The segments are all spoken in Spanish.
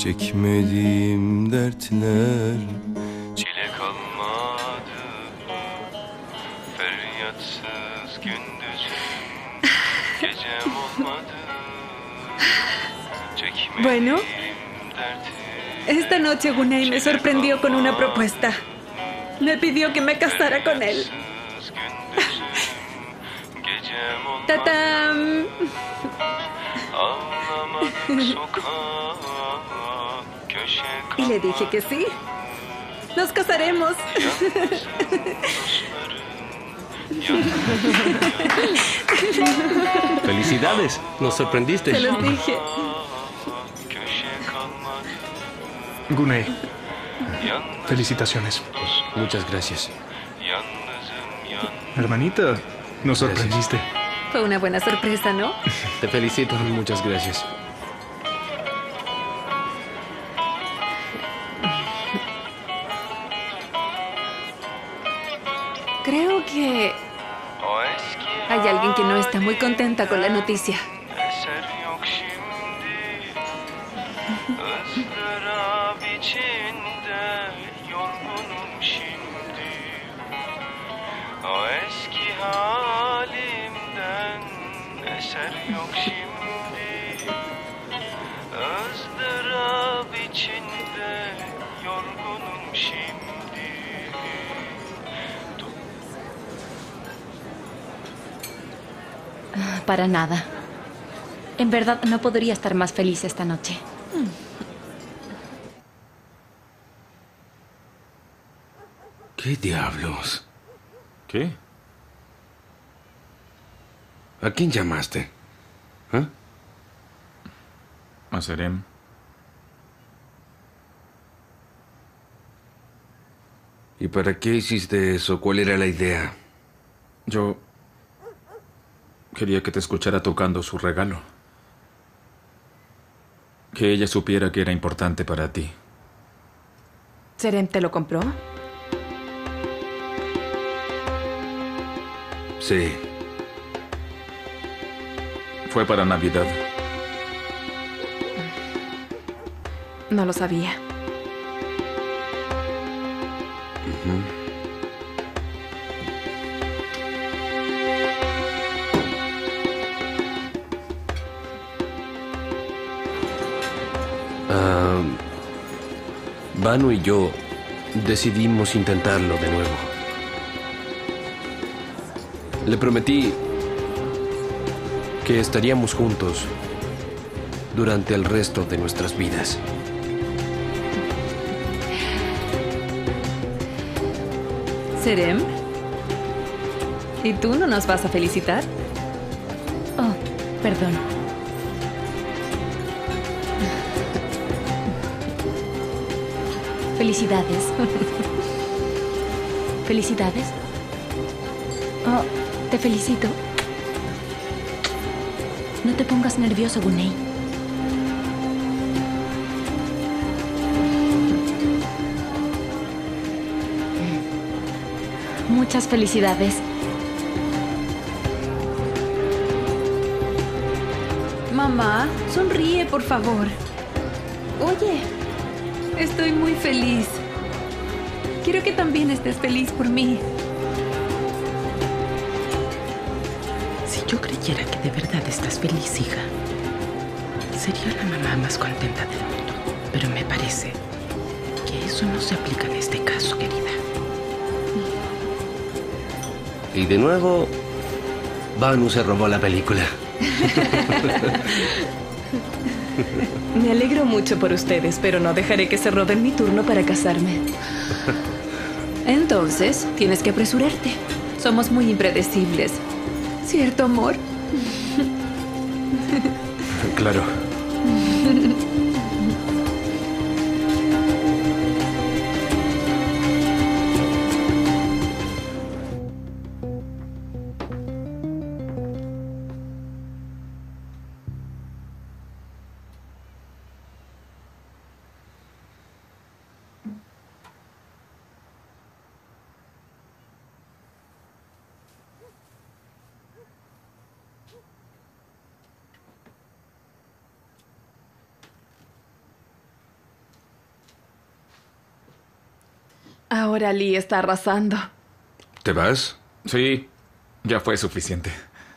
Çekmediğim dertler çile kalmadı. Feryatsız gündüzüm gecem olmadı. Bueno, esta noche Gunei me sorprendió con una propuesta. Me pidió que me casara con él. ¡Tatam! Y le dije que sí. Nos casaremos. ¡Felicidades! Nos sorprendiste. Se los dije. Gunei, felicitaciones. Muchas gracias. Hermanita, nos sorprendiste. Fue una buena sorpresa, ¿no? Te felicito. Muchas gracias. Creo que hay alguien que no está muy contenta con la noticia. Para nada. En verdad, no podría estar más feliz esta noche. ¿Qué diablos? ¿Qué? ¿A quién llamaste? ¿Ah? A Serem. ¿Y para qué hiciste eso? ¿Cuál era la idea? Yo quería que te escuchara tocando su regalo. Que ella supiera que era importante para ti. ¿Serem te lo compró? Sí. Fue para Navidad. No lo sabía. Banu y yo decidimos intentarlo de nuevo. Le prometí que estaríamos juntos durante el resto de nuestras vidas. ¿Serem? ¿Y tú no nos vas a felicitar? Oh, perdón. Felicidades. ¿Felicidades? Oh, te felicito. No te pongas nervioso, Gunei. Muchas felicidades. Mamá, sonríe, por favor. Oye, estoy muy feliz. Quiero que también estés feliz por mí. Si yo creyera que de verdad estás feliz, hija, sería la mamá más contenta del mundo. Pero me parece que eso no se aplica en este caso, querida. Y de nuevo, Banu se robó la película. Me alegro mucho por ustedes, pero no dejaré que se roben mi turno para casarme. Entonces, tienes que apresurarte. Somos muy impredecibles. ¿Cierto, amor? Claro. Ahora Lee está arrasando. ¿Te vas? Sí, ya fue suficiente.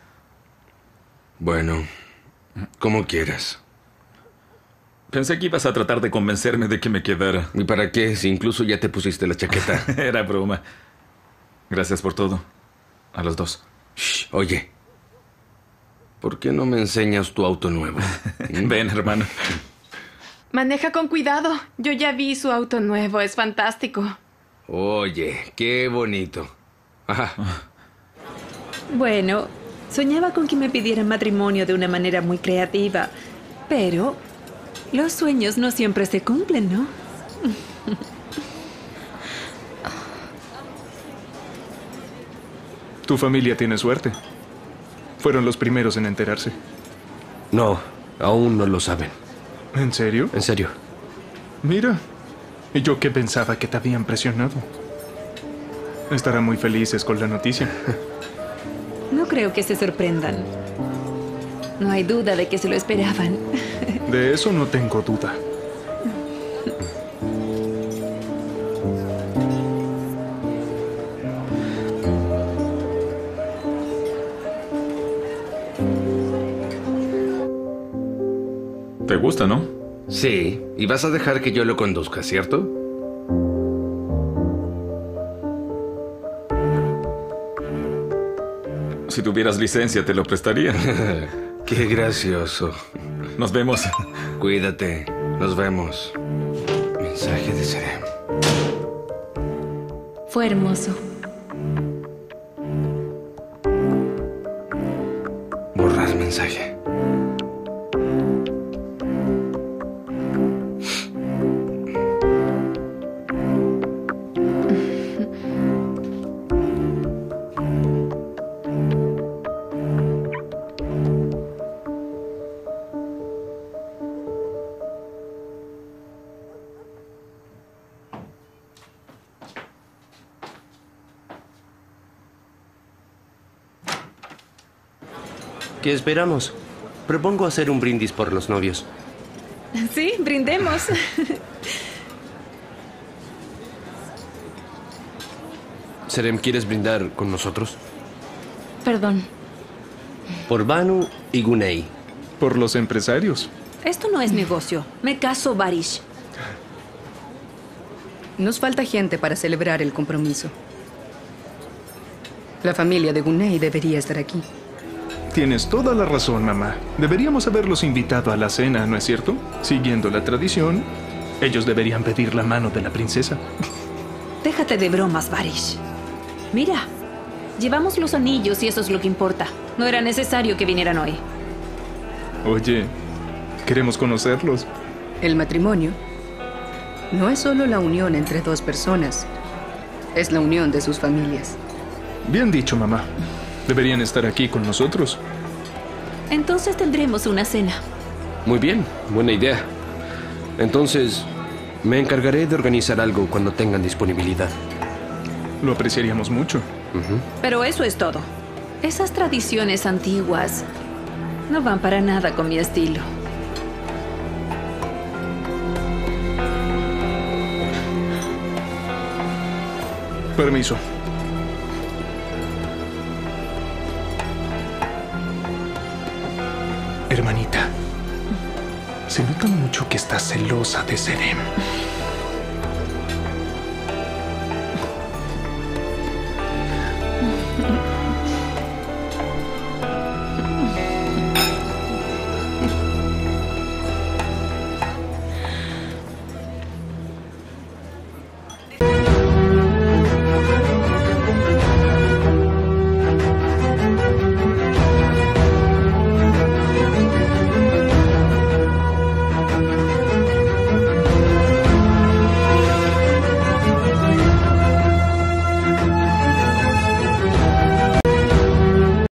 Bueno, como quieras. Pensé que ibas a tratar de convencerme de que me quedara. ¿Y para qué? Si incluso ya te pusiste la chaqueta. Era broma. Gracias por todo. A los dos. Shh, oye. ¿Por qué no me enseñas tu auto nuevo? Ven, hermano. Maneja con cuidado. Yo ya vi su auto nuevo. Es fantástico. Oye, qué bonito. Ajá. Bueno, soñaba con que me pidieran matrimonio de una manera muy creativa. Pero los sueños no siempre se cumplen, ¿no? Tu familia tiene suerte. Fueron los primeros en enterarse. No, aún no lo saben. ¿En serio? En serio. Mira, y yo que pensaba que te habían presionado. Estarán muy felices con la noticia. No creo que se sorprendan. No hay duda de que se lo esperaban. De eso no tengo duda. ¿Te gusta, no? Sí, y vas a dejar que yo lo conduzca, ¿cierto? Si tuvieras licencia, te lo prestaría. Qué gracioso. Nos vemos. Cuídate. Nos vemos. Mensaje de Serem. Fue hermoso. Borrar mensaje. ¿Qué esperamos? Propongo hacer un brindis por los novios. Sí, brindemos. Serem, ¿quieres brindar con nosotros? Perdón. Por Banu y Gunei. Por los empresarios. Esto no es negocio. Me caso, Varish. Nos falta gente para celebrar el compromiso. La familia de Gunei debería estar aquí. Tienes toda la razón, mamá. Deberíamos haberlos invitado a la cena, ¿no es cierto? Siguiendo la tradición, ellos deberían pedir la mano de la princesa. Déjate de bromas, Varish. Mira, llevamos los anillos y eso es lo que importa. No era necesario que vinieran hoy. Oye, queremos conocerlos. El matrimonio no es solo la unión entre dos personas. Es la unión de sus familias. Bien dicho, mamá. Deberían estar aquí con nosotros. Entonces tendremos una cena. Muy bien, buena idea. Entonces, me encargaré de organizar algo cuando tengan disponibilidad. Lo apreciaríamos mucho. Pero eso es todo. Esas tradiciones antiguas no van para nada con mi estilo. Permiso. Hermanita, se nota mucho que estás celosa de Serem.